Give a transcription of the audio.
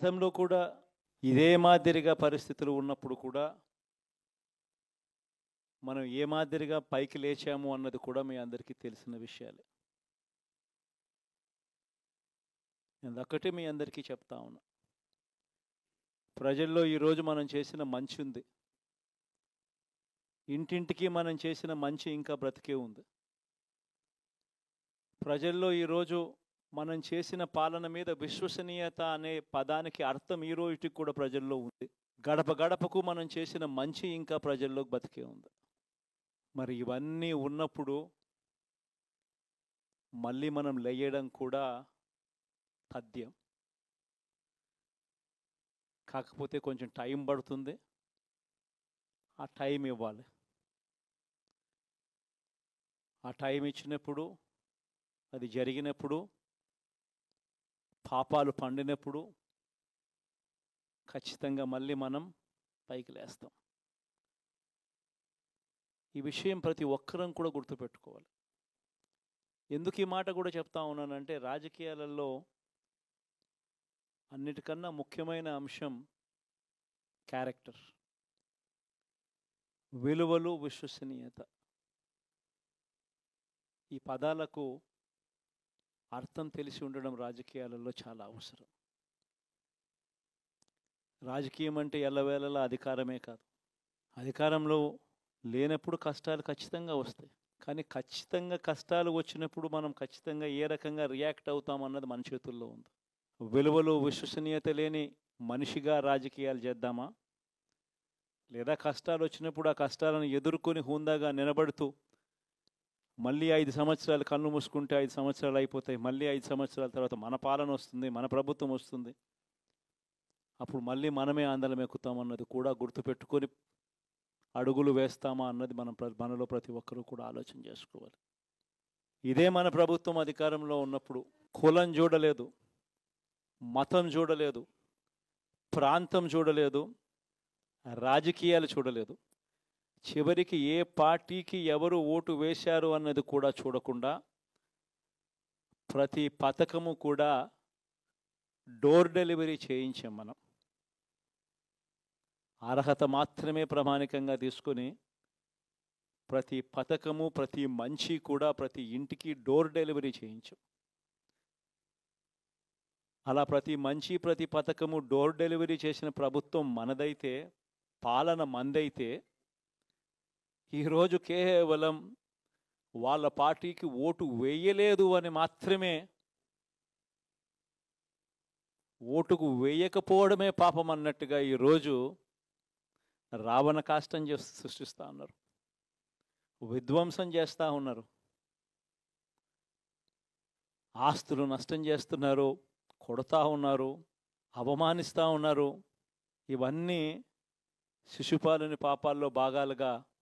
గతంలో కూడా ఇదే మాదిరిగా పరిస్థితులు ఉన్నప్పుడు కూడా మనం ఏ మాదిరిగా పైకి లేచాము అన్నది కూడా మీ అందరికీ తెలిసిన విషయాలే. నేను ఒక్కటే మీ అందరికీ చెప్తా ఉన్నా, ప్రజల్లో ఈరోజు మనం చేసిన మంచి ఉంది, ఇంటింటికి మనం చేసిన మంచి ఇంకా బ్రతికే ఉంది. ప్రజల్లో ఈరోజు మనం చేసిన పాలన మీద విశ్వసనీయత అనే పదానికి అర్థం ఈ రోజుకి కూడా ప్రజల్లో ఉంది. గడప గడపకు మనం చేసిన మంచి ఇంకా ప్రజల్లో బతికే ఉంది. మరి ఇవన్నీ ఉన్నప్పుడు మళ్ళీ మనం లేయడం కూడా తథ్యం. కాకపోతే కొంచెం టైం పడుతుంది, ఆ టైం ఇవ్వాలి. ఆ టైం ఇచ్చినప్పుడు, అది జరిగినప్పుడు, పాపాలు పండినప్పుడు ఖచ్చితంగా మళ్ళీ మనం పైకి లేస్తాం. ఈ విషయం ప్రతి ఒక్కరం కూడా గుర్తుపెట్టుకోవాలి. ఎందుకు ఈ మాట కూడా చెప్తా ఉన్నానంటే, రాజకీయాలలో అన్నిటికన్నా ముఖ్యమైన అంశం క్యారెక్టర్, విలువలు, విశ్వసనీయత. ఈ పదాలకు అర్థం తెలిసి ఉండడం రాజకీయాలలో చాలా అవసరం. రాజకీయం అంటే ఎల్లవేళలా అధికారమే కాదు. అధికారంలో లేనప్పుడు కష్టాలు ఖచ్చితంగా వస్తాయి, కానీ ఖచ్చితంగా కష్టాలు వచ్చినప్పుడు మనం ఖచ్చితంగా ఏ రకంగా రియాక్ట్ అవుతామన్నది మన చేతుల్లో ఉంది. విలువలు, విశ్వసనీయత లేని మనిషిగా రాజకీయాలు చేద్దామా, లేదా కష్టాలు వచ్చినప్పుడు ఆ కష్టాలను ఎదుర్కొని హుందాగా నిలబడుతూ మళ్ళీ 5 సంవత్సరాలు కళ్ళు మూసుకుంటే 5 సంవత్సరాలు అయిపోతాయి, మళ్ళీ 5 సంవత్సరాల తర్వాత మన పాలన వస్తుంది, మన ప్రభుత్వం వస్తుంది, అప్పుడు మళ్ళీ మనమే ఆందోళన ఎక్కుతామన్నది కూడా గుర్తుపెట్టుకొని అడుగులు వేస్తామా అన్నది మనలో ప్రతి ఒక్కరూ కూడా ఆలోచన చేసుకోవాలి. ఇదే మన ప్రభుత్వం అధికారంలో ఉన్నప్పుడు కులం చూడలేదు, మతం చూడలేదు, ప్రాంతం చూడలేదు, రాజకీయాలు చూడలేదు, చివరికి ఏ పార్టీకి ఎవరు ఓటు వేశారు అన్నది కూడా చూడకుండా ప్రతి పథకము కూడా డోర్ డెలివరీ చేయించాం. మనం అర్హత మాత్రమే ప్రామాణికంగా తీసుకొని ప్రతి పథకము, ప్రతి మంచి కూడా ప్రతి ఇంటికి డోర్ డెలివరీ చేయించాం. అలా ప్రతి మంచి, ప్రతి పథకము డోర్ డెలివరీ చేసిన ప్రభుత్వం మనదైతే, పాలన మందైతే, ఈరోజు కేవలం వాళ్ళ పార్టీకి ఓటు వేయలేదు అని మాత్రమే, ఓటుకు వేయకపోవడమే పాపం అన్నట్టుగా ఈరోజు రావణ కాష్టం సృష్టిస్తూ ఉన్నారు, విధ్వంసం చేస్తూ ఉన్నారు, ఆస్తులు నష్టం చేస్తున్నారు, కొడతా ఉన్నారు, అవమానిస్తూ ఉన్నారు. ఇవన్నీ శిశుపాలుని పాపాల్లో భాగాలుగా